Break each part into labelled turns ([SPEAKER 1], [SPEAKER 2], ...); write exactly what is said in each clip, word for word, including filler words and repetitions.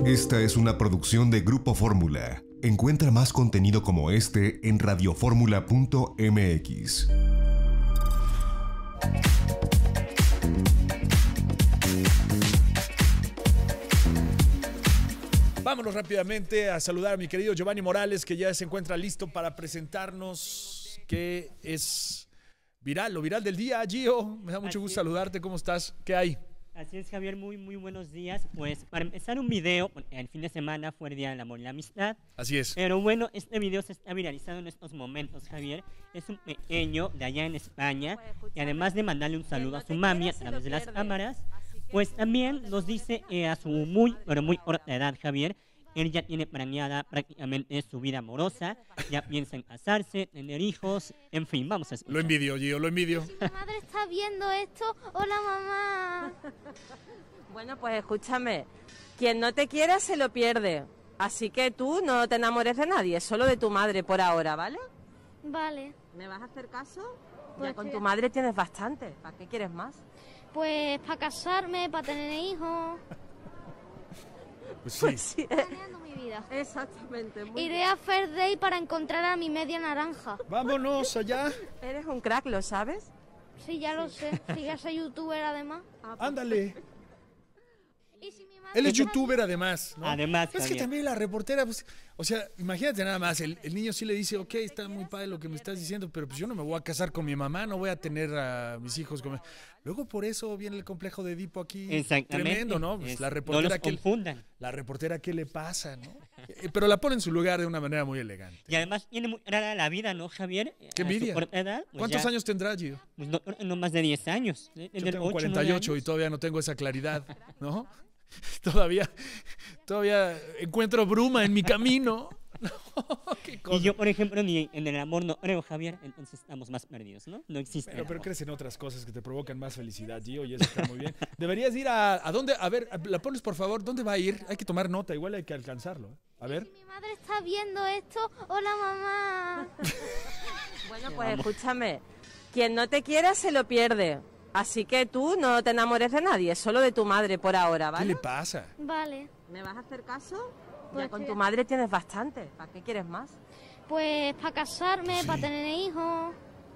[SPEAKER 1] Esta es una producción de Grupo Fórmula. Encuentra más contenido como este en radioformula punto m x.
[SPEAKER 2] Vámonos rápidamente a saludar a mi querido Giovanni Morales, que ya se encuentra listo para presentarnos qué es viral, lo viral del día. Gio, me da mucho gusto saludarte. ¿Cómo estás? ¿Qué hay?
[SPEAKER 3] Así es, Javier, muy, muy buenos días. Pues para empezar un video, el fin de semana fue el Día del Amor y la Amistad.
[SPEAKER 2] Así es.
[SPEAKER 3] Pero bueno, este video se está viralizando en estos momentos, Javier. Es un pequeño de allá en España y además de mandarle un saludo a su mami a través de las cámaras, pues también nos dice eh, a su muy, pero muy corta edad, Javier, él ya tiene planeada prácticamente su vida amorosa, ya piensa en casarse, tener hijos, en fin, vamos a escuchar.
[SPEAKER 2] Lo envidio, Gio, lo envidio.
[SPEAKER 4] Si mi madre está viendo esto, hola mamá.
[SPEAKER 5] Bueno, pues escúchame, quien no te quiera se lo pierde, así que tú no te enamores de nadie, solo de tu madre por ahora, ¿vale?
[SPEAKER 4] Vale.
[SPEAKER 5] ¿Me vas a hacer caso?
[SPEAKER 4] Pues
[SPEAKER 5] Ya con
[SPEAKER 4] sí.
[SPEAKER 5] tu madre tienes bastante, ¿para qué quieres más?
[SPEAKER 4] Pues para casarme, para tener hijos,
[SPEAKER 2] Pues sí.
[SPEAKER 5] Pues sí,
[SPEAKER 4] planeando mi vida.
[SPEAKER 5] exactamente. Muy
[SPEAKER 4] Iré a Fair Day para encontrar a mi media naranja.
[SPEAKER 2] Vámonos allá.
[SPEAKER 5] bien. Eres un crack, ¿lo sabes?
[SPEAKER 4] Sí, ya lo sé. Si ya soy youtuber además.
[SPEAKER 2] Ándale.
[SPEAKER 4] Y si mi madre
[SPEAKER 2] Él es
[SPEAKER 4] está
[SPEAKER 2] youtuber además, ¿no?
[SPEAKER 3] Además,
[SPEAKER 2] Es que
[SPEAKER 3] Javier.
[SPEAKER 2] también la reportera, pues, o sea, imagínate nada más, el, el niño sí le dice, ok, está muy padre lo que me estás diciendo, pero pues yo no me voy a casar con mi mamá, no voy a tener a mis hijos con... Luego por eso viene el complejo de Edipo aquí.
[SPEAKER 3] Exactamente.
[SPEAKER 2] Tremendo, ¿no? Pues
[SPEAKER 3] Es-
[SPEAKER 2] la
[SPEAKER 3] no
[SPEAKER 2] reportera
[SPEAKER 3] los
[SPEAKER 2] que...
[SPEAKER 3] confundan.
[SPEAKER 2] La reportera, ¿qué le pasa, no? Eh, Pero la pone en su lugar de una manera muy elegante.
[SPEAKER 3] Y además tiene muy rara la vida, ¿no, Javier?
[SPEAKER 2] ¡Qué
[SPEAKER 3] A su
[SPEAKER 2] envidia!
[SPEAKER 3] corta edad, pues
[SPEAKER 2] ¿Cuántos
[SPEAKER 3] ya,
[SPEAKER 2] años tendrá, Gio?
[SPEAKER 3] Pues no, no más de diez años. ¿eh?
[SPEAKER 2] Yo
[SPEAKER 3] Tener
[SPEAKER 2] tengo
[SPEAKER 3] ocho,
[SPEAKER 2] cuarenta y
[SPEAKER 3] nueve
[SPEAKER 2] ocho y
[SPEAKER 3] años.
[SPEAKER 2] todavía no tengo esa claridad, ¿no? Todavía, todavía encuentro bruma en mi camino. ¿Qué cosa?
[SPEAKER 3] Y yo, por ejemplo, ni en el amor no creo, Javier, entonces estamos más perdidos, ¿no? No existe.
[SPEAKER 2] Pero,
[SPEAKER 3] el
[SPEAKER 2] pero
[SPEAKER 3] amor.
[SPEAKER 2] crees en otras cosas que te provocan más felicidad, Gio, y eso está muy bien. Deberías ir a, ¿a dónde? A ver, la pones por favor, ¿dónde va a ir? Hay que tomar nota, igual hay que alcanzarlo. ¿eh? A ver.
[SPEAKER 4] Si mi madre está viendo esto, hola mamá.
[SPEAKER 5] Bueno, pues escúchame, quien no te quiera se lo pierde, así que tú no te enamores de nadie, solo de tu madre por ahora,
[SPEAKER 2] ¿Qué
[SPEAKER 5] ¿vale?
[SPEAKER 2] le pasa?
[SPEAKER 4] Vale.
[SPEAKER 5] ¿Me vas a hacer caso?
[SPEAKER 4] Pues
[SPEAKER 5] Ya con
[SPEAKER 4] sí.
[SPEAKER 5] tu madre tienes bastante, ¿para qué quieres más?
[SPEAKER 4] Pues para casarme,
[SPEAKER 2] Sí.
[SPEAKER 4] para tener hijos,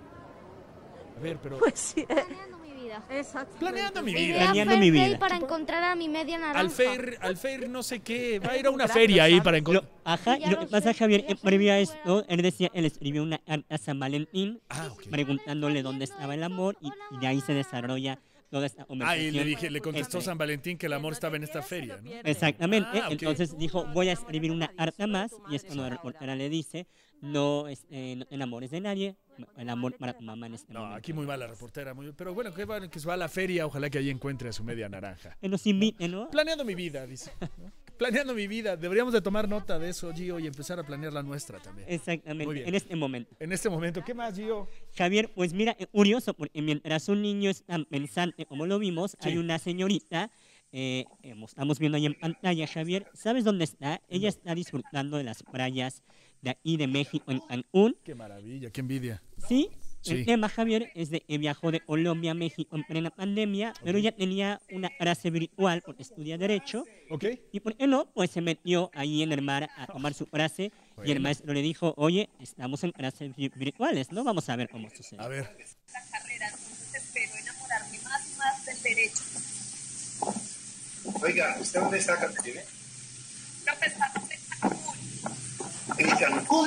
[SPEAKER 2] A ver, pero...
[SPEAKER 5] Pues sí,
[SPEAKER 4] planeando mi vida.
[SPEAKER 5] exacto.
[SPEAKER 2] Planeando mi
[SPEAKER 4] Iré
[SPEAKER 2] vida.
[SPEAKER 4] a
[SPEAKER 3] Planeando
[SPEAKER 4] Fair
[SPEAKER 3] mi
[SPEAKER 4] Day
[SPEAKER 3] vida.
[SPEAKER 4] para encontrar a mi media naranja.
[SPEAKER 2] Al Fair, al Fair no sé qué, va a ir a una
[SPEAKER 5] Gracias,
[SPEAKER 2] feria ahí para
[SPEAKER 3] Lo-
[SPEAKER 2] encontrar...
[SPEAKER 3] ajá,
[SPEAKER 4] Sí, ya
[SPEAKER 3] y lo
[SPEAKER 4] lo
[SPEAKER 3] que pasa,
[SPEAKER 4] sé,
[SPEAKER 3] Javier,
[SPEAKER 4] ya
[SPEAKER 3] en
[SPEAKER 4] soy
[SPEAKER 3] previo a
[SPEAKER 4] youtuber.
[SPEAKER 3] esto, él decía, él escribió una carta a San Valentín,
[SPEAKER 2] Ah, ok.
[SPEAKER 3] preguntándole dónde estaba el amor, y, y de ahí se desarrolla toda esta
[SPEAKER 2] Ah,
[SPEAKER 3] conversación.
[SPEAKER 2] y le dije, le contestó
[SPEAKER 3] Este,
[SPEAKER 2] San Valentín que el amor estaba en esta feria, ¿no?
[SPEAKER 3] Exactamente,
[SPEAKER 2] Ah, ok.
[SPEAKER 3] entonces dijo, voy a escribir una carta más, y es cuando la reportera le dice, no, este, no te enamores de nadie, el amor para tu mamá en este
[SPEAKER 2] No,
[SPEAKER 3] momento.
[SPEAKER 2] aquí muy mal la reportera, muy, pero bueno, que, va, que se va a la feria, ojalá que ahí encuentre a su media naranja.
[SPEAKER 3] Que nos invite, ¿no?
[SPEAKER 2] Planeando mi vida, dice. ¿no? Planeando mi vida. Deberíamos de tomar nota de eso, Gio, y empezar a planear la nuestra también. Muy
[SPEAKER 3] Exactamente,
[SPEAKER 2] bien.
[SPEAKER 3] en este momento.
[SPEAKER 2] En este momento, ¿qué más, Gio?
[SPEAKER 3] Javier, pues mira, es curioso, porque mientras un niño está pensante, como lo vimos,
[SPEAKER 2] Sí.
[SPEAKER 3] hay una señorita, eh, hemos- estamos viendo ahí en pantalla, Javier, ¿sabes dónde está? Ella está disfrutando de las playas de aquí de México, en Cancún,
[SPEAKER 2] Qué maravilla, qué envidia.
[SPEAKER 3] ¿sí?
[SPEAKER 2] Sí.
[SPEAKER 3] El tema, Javier, es de que viajó de Colombia a México en plena pandemia, pero ella tenía una clase virtual porque estudia Derecho,
[SPEAKER 2] ¿Ok?
[SPEAKER 3] y por qué no, pues se metió ahí en el mar a tomar su clase, y el
[SPEAKER 2] Bueno.
[SPEAKER 3] maestro le dijo, oye, estamos en clases vi- virtuales, ¿no? Vamos a ver cómo sucede.
[SPEAKER 2] A ver.
[SPEAKER 6] la carrera, entonces espero enamorarme más y más del derecho.
[SPEAKER 7] Oiga, ¿usted dónde está, Caterina?
[SPEAKER 6] Profe, estamos en Cancún.
[SPEAKER 7] ¿En Cancún?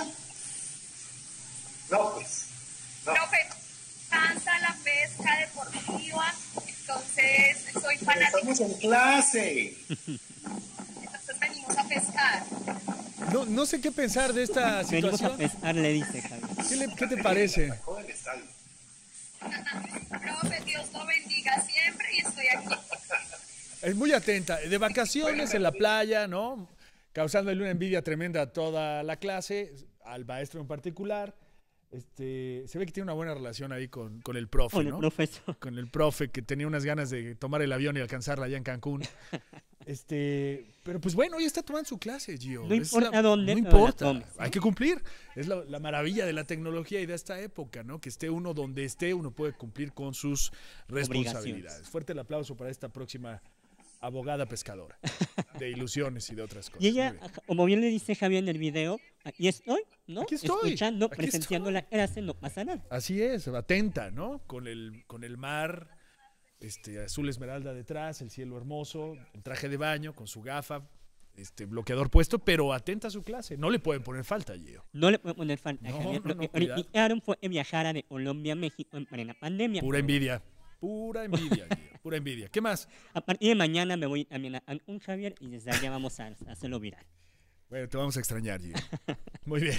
[SPEAKER 7] No, pues. No.
[SPEAKER 6] Profe, cansa la pesca deportiva, entonces soy
[SPEAKER 7] Pero
[SPEAKER 6] fanática,
[SPEAKER 7] estamos en clase.
[SPEAKER 6] entonces venimos a pescar.
[SPEAKER 2] No, no sé qué pensar de esta
[SPEAKER 3] Venimos a
[SPEAKER 2] situación.
[SPEAKER 3] pescar, le dice Javier.
[SPEAKER 2] ¿Qué, le- qué te parece?
[SPEAKER 7] Sacó del estadio.
[SPEAKER 6] Profe, Dios lo bendiga siempre y estoy aquí.
[SPEAKER 2] Es muy atenta. De vacaciones en la playa, ¿no? Causándole una envidia tremenda a toda la clase, al maestro en particular. Este, se ve que tiene una buena relación ahí con, con el profe,
[SPEAKER 3] Con el
[SPEAKER 2] ¿no?
[SPEAKER 3] profesor.
[SPEAKER 2] Con el profe que tenía unas ganas de tomar el avión y alcanzarla allá en Cancún. Este, pero pues bueno, hoy está tomando su clase, Gio.
[SPEAKER 3] No
[SPEAKER 2] Es
[SPEAKER 3] importa dónde,
[SPEAKER 2] No
[SPEAKER 3] pero la
[SPEAKER 2] importa,
[SPEAKER 3] tomes, ¿no?
[SPEAKER 2] hay que cumplir. Es la, la maravilla de la tecnología y de esta época, ¿no? Que esté uno donde esté, uno puede cumplir con sus responsabilidades.
[SPEAKER 3] Obligaciones.
[SPEAKER 2] Fuerte el aplauso para esta próxima abogada pescadora, de ilusiones y de otras cosas.
[SPEAKER 3] Y ella,
[SPEAKER 2] Muy bien.
[SPEAKER 3] como bien le dice Javier en el video, aquí estoy, ¿no?
[SPEAKER 2] Aquí estoy,
[SPEAKER 3] Escuchando,
[SPEAKER 2] aquí
[SPEAKER 3] presenciando
[SPEAKER 2] estoy.
[SPEAKER 3] la clase, no pasa nada.
[SPEAKER 2] Así es, atenta, ¿no? Con el, con el mar, este, azul esmeralda detrás, el cielo hermoso, el traje de baño, con su gafa, este, bloqueador puesto, pero atenta a su clase. No le pueden poner falta, Gio.
[SPEAKER 3] No le puedo poner falta a
[SPEAKER 2] No,
[SPEAKER 3] Javier.
[SPEAKER 2] no,
[SPEAKER 3] Lo
[SPEAKER 2] no,
[SPEAKER 3] que
[SPEAKER 2] cuidado.
[SPEAKER 3] criticaron fue que viajara de Colombia a México en plena pandemia.
[SPEAKER 2] Pura envidia. Pura envidia, Gio. Pura envidia. ¿Qué más?
[SPEAKER 3] A partir de mañana me voy también a un Javier y desde allá vamos a, a hacerlo viral.
[SPEAKER 2] Bueno, te vamos a extrañar, Gio. Muy bien.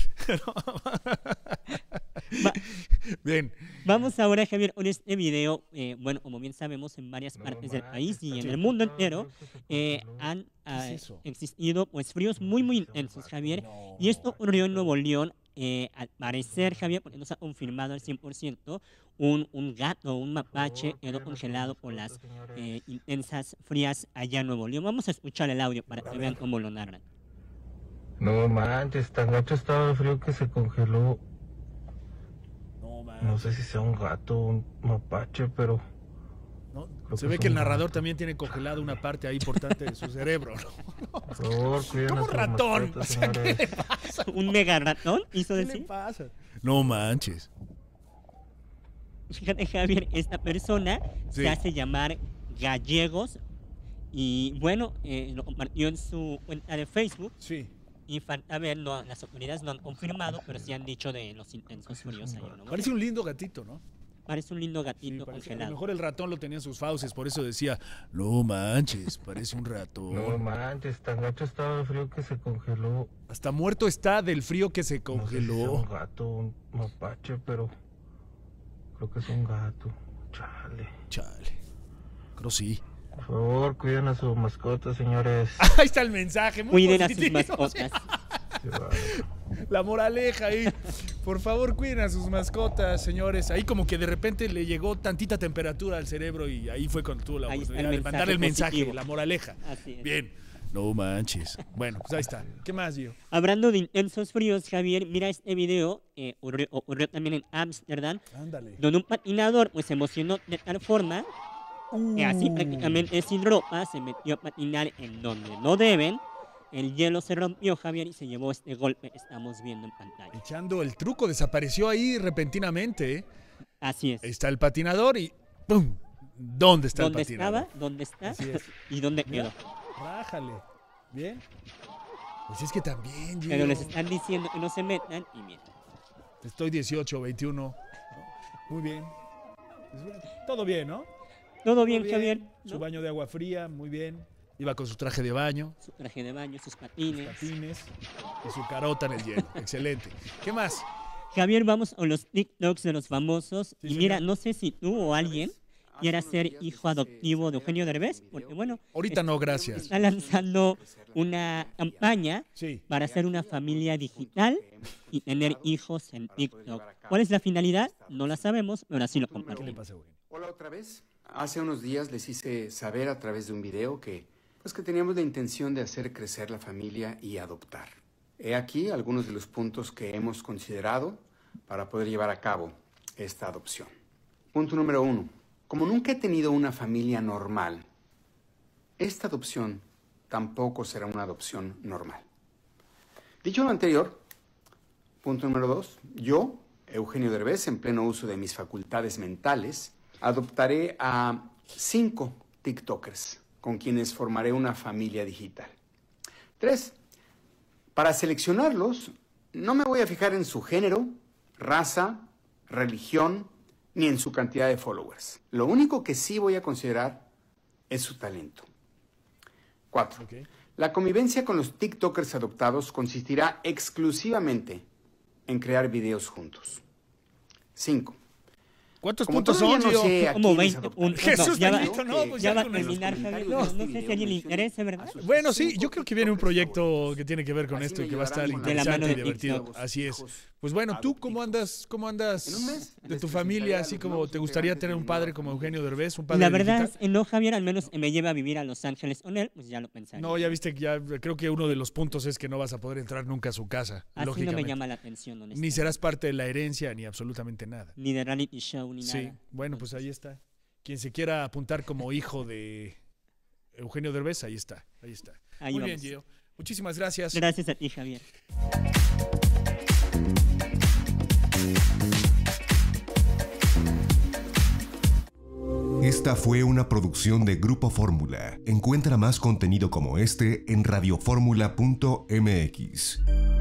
[SPEAKER 3] Va-
[SPEAKER 2] Bien.
[SPEAKER 3] Vamos ahora, Javier, con este video. eh, bueno, como bien sabemos, en varias partes del país y en el mundo entero eh, han ah,
[SPEAKER 2] es eso?
[SPEAKER 3] existido pues fríos muy, muy intensos, Javier. Y esto ocurrió en Nuevo León. Eh, al parecer, Javier, porque no se ha confirmado al cien por ciento, un, un gato, un mapache quedó congelado por las eh, intensas frías allá en Nuevo León. Vamos a escuchar el audio para que vean cómo lo narran.
[SPEAKER 8] No manches, tan gacho estaba el frío que se congeló.
[SPEAKER 2] No, man.
[SPEAKER 8] No sé si sea un gato o un mapache, pero
[SPEAKER 2] ¿No?
[SPEAKER 8] Creo
[SPEAKER 2] Se
[SPEAKER 8] que
[SPEAKER 2] ve
[SPEAKER 8] es
[SPEAKER 2] que el
[SPEAKER 8] un
[SPEAKER 2] narrador
[SPEAKER 8] gato.
[SPEAKER 2] también tiene congelado una parte ahí importante de su cerebro, ¿no?
[SPEAKER 8] por favor, cuiden
[SPEAKER 2] ¿Cómo
[SPEAKER 8] a sus
[SPEAKER 2] ratón?
[SPEAKER 8] mascotas,
[SPEAKER 2] O sea, ¿qué
[SPEAKER 8] señores.
[SPEAKER 2] le pasa?
[SPEAKER 3] ¿Un mega ratón? ¿Hizo
[SPEAKER 2] ¿Qué le
[SPEAKER 3] decir?
[SPEAKER 2] pasa? No manches.
[SPEAKER 3] Fíjate, Javier, esta persona
[SPEAKER 2] Sí.
[SPEAKER 3] se hace llamar Gallegos y bueno, eh, lo compartió en su cuenta de Facebook
[SPEAKER 2] Sí.
[SPEAKER 3] y falta ver, no, las autoridades no han confirmado, pero sí han dicho de los intensos fríos allá, ¿no?
[SPEAKER 2] Parece un lindo gatito, ¿no?
[SPEAKER 3] Parece un lindo
[SPEAKER 2] Sí,
[SPEAKER 3] gatito
[SPEAKER 2] parece- a lo
[SPEAKER 3] congelado.
[SPEAKER 2] mejor el ratón lo tenía en sus fauces, por eso decía, no manches, parece un
[SPEAKER 8] No
[SPEAKER 2] ratón.
[SPEAKER 8] manches, tan gacho estaba el frío que se congeló.
[SPEAKER 2] Hasta muerto está del frío que se
[SPEAKER 8] No sé si sea
[SPEAKER 2] congeló.
[SPEAKER 8] un gato o un mapache, pero creo que es un gato. Chale.
[SPEAKER 2] Chale. Creo sí.
[SPEAKER 8] Por favor, cuiden a sus mascotas, señores.
[SPEAKER 2] Ahí está el mensaje. Muy
[SPEAKER 3] Cuiden a sus
[SPEAKER 2] positivo.
[SPEAKER 3] mascotas.
[SPEAKER 8] Qué bárbaro.
[SPEAKER 2] La moraleja ahí. Por favor, cuiden a sus mascotas, señores. Ahí como que de repente le llegó tantita temperatura al cerebro y ahí fue cuando tuvo la
[SPEAKER 3] Ahí está el
[SPEAKER 2] oportunidad de mandar
[SPEAKER 3] mensaje
[SPEAKER 2] el mensaje,
[SPEAKER 3] positivo.
[SPEAKER 2] la moraleja.
[SPEAKER 3] Así es.
[SPEAKER 2] Bien. No manches. Bueno, pues ahí está. ¿Qué más, Gio?
[SPEAKER 3] Hablando de intensos fríos, Javier, mira este video, eh, ocurrió, ocurrió también en Ámsterdam,
[SPEAKER 2] Ándale.
[SPEAKER 3] donde un patinador pues, se emocionó de tal forma que así prácticamente sin ropa se metió a patinar en donde no deben. El hielo se rompió, Javier, y se llevó este golpe que estamos viendo en pantalla.
[SPEAKER 2] Echando el truco, desapareció ahí repentinamente. ¿eh?
[SPEAKER 3] Así es.
[SPEAKER 2] Está el patinador y ¡pum! ¿Dónde está
[SPEAKER 3] ¿Dónde
[SPEAKER 2] el patinador?
[SPEAKER 3] estaba? ¿Dónde está?
[SPEAKER 2] Así es.
[SPEAKER 3] ¿Y dónde
[SPEAKER 2] Mira,
[SPEAKER 3] quedó?
[SPEAKER 2] rájale. Bien. Pues es que también, Gio.
[SPEAKER 3] Pero les están diciendo que no se metan y miren.
[SPEAKER 2] Estoy dieciocho, veintiuno. Muy bien. Pues bueno, todo bien, ¿no?
[SPEAKER 3] Todo bien,
[SPEAKER 2] Todo
[SPEAKER 3] Javier.
[SPEAKER 2] Su
[SPEAKER 3] ¿no?
[SPEAKER 2] baño de agua fría, muy bien. Iba con su traje de baño,
[SPEAKER 3] Su traje de baño, sus
[SPEAKER 2] sus
[SPEAKER 3] patines.
[SPEAKER 2] patines y su carota en el hielo. Excelente. ¿Qué más?
[SPEAKER 3] Javier, vamos a los TikToks de los famosos.
[SPEAKER 2] Sí,
[SPEAKER 3] y mira,
[SPEAKER 2] señor.
[SPEAKER 3] no sé si tú o alguien quiera ser hijo adoptivo de Eugenio Derbez, porque bueno,
[SPEAKER 2] Ahorita no, gracias.
[SPEAKER 3] está lanzando una campaña
[SPEAKER 2] Sí.
[SPEAKER 3] para hacer una familia digital y tener hijos en TikTok. ¿Cuál es la finalidad? No la sabemos, pero así lo
[SPEAKER 2] ¿Qué le
[SPEAKER 3] compartimos.
[SPEAKER 2] pasa, güey?
[SPEAKER 9] Hola otra vez. Hace unos días les hice saber a través de un video que, pues que teníamos la intención de hacer crecer la familia y adoptar. He aquí algunos de los puntos que hemos considerado para poder llevar a cabo esta adopción. Punto número uno. Como nunca he tenido una familia normal, esta adopción tampoco será una adopción normal. Dicho lo anterior, punto número dos. Yo, Eugenio Derbez, en pleno uso de mis facultades mentales, adoptaré a cinco TikTokers con quienes formaré una familia digital. Tres, para seleccionarlos, no me voy a fijar en su género, raza, religión, ni en su cantidad de followers. Lo único que sí voy a considerar es su talento. Cuatro,
[SPEAKER 2] Ok.
[SPEAKER 9] la convivencia con los TikTokers adoptados consistirá exclusivamente en crear videos juntos. Cinco,
[SPEAKER 2] ¿Cuántos
[SPEAKER 9] como
[SPEAKER 2] puntos
[SPEAKER 9] todavía
[SPEAKER 2] son,
[SPEAKER 9] no
[SPEAKER 2] Gio?
[SPEAKER 9] sé a
[SPEAKER 3] Como
[SPEAKER 9] quiénes
[SPEAKER 3] veinte
[SPEAKER 9] adoptar.
[SPEAKER 3] puntos.
[SPEAKER 2] Jesús
[SPEAKER 3] No, ya va,
[SPEAKER 2] bendito, no, pues
[SPEAKER 3] ya
[SPEAKER 2] ya
[SPEAKER 3] va a
[SPEAKER 2] con eso.
[SPEAKER 3] terminar, Javier. No, no sé si a alguien le interese, ¿verdad?
[SPEAKER 2] Bueno, sí, yo creo que viene un proyecto que tiene que ver con
[SPEAKER 9] Así
[SPEAKER 2] esto y
[SPEAKER 9] me
[SPEAKER 2] que va a estar
[SPEAKER 9] ayudarán con
[SPEAKER 3] la
[SPEAKER 2] interesante
[SPEAKER 3] mano
[SPEAKER 2] y
[SPEAKER 3] de
[SPEAKER 2] divertido.
[SPEAKER 3] TikTok.
[SPEAKER 2] Así es. Pues bueno, ¿tú cómo andas, cómo
[SPEAKER 9] En un
[SPEAKER 2] andas
[SPEAKER 9] mes
[SPEAKER 2] de
[SPEAKER 9] les
[SPEAKER 2] tu
[SPEAKER 9] presentaré
[SPEAKER 2] familia?
[SPEAKER 9] a
[SPEAKER 2] Así
[SPEAKER 9] los
[SPEAKER 2] como
[SPEAKER 9] nuevos
[SPEAKER 2] te gustaría
[SPEAKER 9] integrantes
[SPEAKER 2] tener
[SPEAKER 9] de
[SPEAKER 2] un
[SPEAKER 9] mi
[SPEAKER 2] padre
[SPEAKER 9] nueva
[SPEAKER 2] como
[SPEAKER 9] familia.
[SPEAKER 2] Eugenio Derbez, un padre
[SPEAKER 3] La verdad
[SPEAKER 2] digital?
[SPEAKER 3] es que no, Javier, al menos me lleva a vivir a Los Ángeles con él, pues ya lo pensaré.
[SPEAKER 2] No, ya viste que ya creo que uno de los puntos es que no vas a poder entrar nunca a su casa,
[SPEAKER 3] Así no
[SPEAKER 2] lógicamente.
[SPEAKER 3] me llama la atención, honestamente.
[SPEAKER 2] Ni serás parte de la herencia ni absolutamente nada.
[SPEAKER 3] Ni de reality show, ni
[SPEAKER 2] Sí,
[SPEAKER 3] nada.
[SPEAKER 2] bueno, pues ahí está. Quien se quiera apuntar como hijo de Eugenio Derbez, ahí está, ahí está.
[SPEAKER 3] Ahí
[SPEAKER 2] Muy
[SPEAKER 3] vamos.
[SPEAKER 2] bien, Gio. Muchísimas gracias.
[SPEAKER 3] Gracias a ti, Javier.
[SPEAKER 1] Esta fue una producción de Grupo Fórmula. Encuentra más contenido como este en radioformula punto m x.